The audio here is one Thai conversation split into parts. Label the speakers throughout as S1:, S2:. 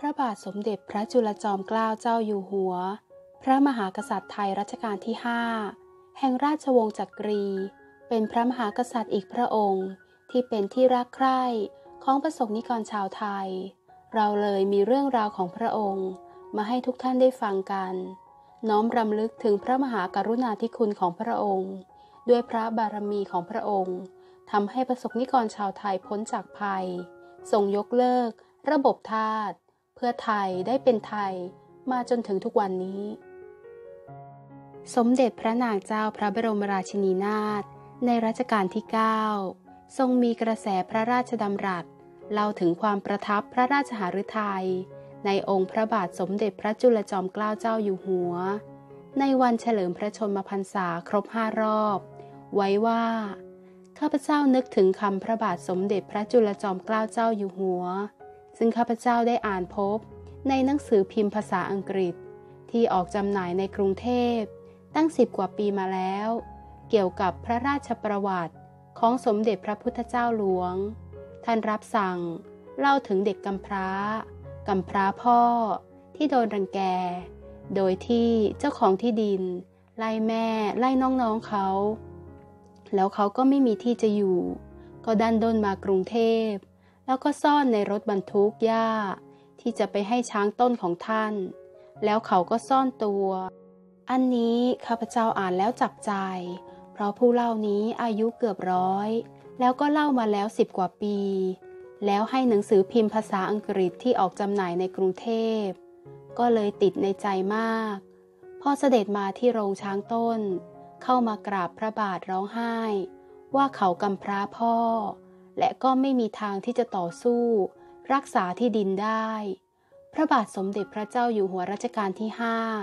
S1: ระบาทสมเด็จพระจุลจอมเกล้าเจ้าอยู่หัวพระมหากษัตริย์ไทยรัชกาลที่5แห่งราชวงศ์จักรีเป็นพระมหากษัตริย์อีกพระองค์ที่เป็นที่รักใคร่ของประสบนิกรชาวไทยเราเลยมีเรื่องราวของพระองค์มาให้ทุกท่านได้ฟังกันน้อมรำลึกถึงพระมหากรุณาธิคุณของพระองค์ด้วยพระบารมีของพระองค์ทำให้ประสบนิกรชาวไทยพ้นจากภัยทรงยกเลิกระบบทาสเพื่อไทยได้เป็นไทยมาจนถึงทุกวันนี้สมเด็จพระนางเจ้าพระบรมราชินีนาถในรัชกาลที่9ทรงมีกระแสพระราชดำรัสเล่าถึงความประทับพระราชหฤทัยในองค์พระบาทสมเด็จพระจุลจอมเกล้าเจ้าอยู่หัวในวันเฉลิมพระชนมพรรษาครบ5 รอบไว้ว่าข้าพเจ้านึกถึงคำพระบาทสมเด็จพระจุลจอมเกล้าเจ้าอยู่หัวซึ่งข้าพเจ้าได้อ่านพบในหนังสือพิมพ์ภาษาอังกฤษที่ออกจำหน่ายในกรุงเทพตั้ง10 กว่าปีมาแล้วเกี่ยวกับพระราชประวัติของสมเด็จพระพุทธเจ้าหลวงท่านรับสั่งเล่าถึงเด็กกำพร้าพ่อที่โดนรังแกโดยที่เจ้าของที่ดินไล่แม่ไล่น้องๆเขาแล้วเขาก็ไม่มีที่จะอยู่ก็ดันด้นมากรุงเทพแล้วก็ซ่อนในรถบรรทุกหญ้าที่จะไปให้ช้างต้นของท่านแล้วเขาก็ซ่อนตัวอันนี้ข้าพเจ้าอ่านแล้วจับใจเพราะผู้เล่านี้อายุเกือบ100แล้วก็เล่ามาแล้ว10 กว่าปีแล้วให้หนังสือพิมพ์ภาษาอังกฤษที่ออกจำหน่ายในกรุงเทพก็เลยติดในใจมากพอเสด็จมาที่โรงช้างต้นเข้ามากราบพระบาทร้องไห้ว่าเขากำพร้าพ่อและก็ไม่มีทางที่จะต่อสู้รักษาที่ดินได้พระบาทสมเด็จพระเจ้าอยู่หัวรัชกาลที่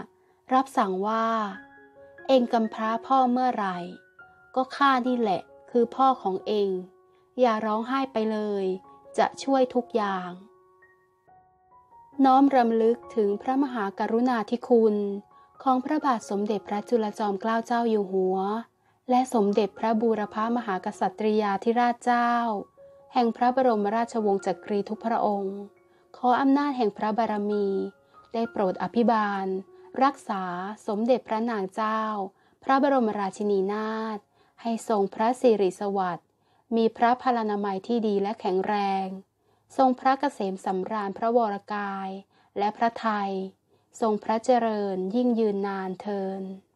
S1: 5รับสั่งว่าเองกำพร้าพ่อเมื่อไหร่ก็ข้านี่แหละคือพ่อของเองอย่าร้องไห้ไปเลยจะช่วยทุกอย่างน้อมรำลึกถึงพระมหากรุณาธิคุณของพระบาทสมเด็จพระจุลจอมเกล้าเจ้าอยู่หัวและสมเด็จพระบูรพมหากษัตริยาธิราชเจ้าแห่งพระบรมราชวงศ์จักรีทุกพระองค์ขออำนาจแห่งพระบารมีได้โปรดอภิบาลรักษาสมเด็จพระนางเจ้าพระบรมราชินีนาถให้ทรงพระสิริสวัสดิ์มีพระพลานามัยที่ดีและแข็งแรงทรงพระเกษมสำราญพระวรกายและพระทัยทรงพระเจริญยิ่งยืนนานเทอญ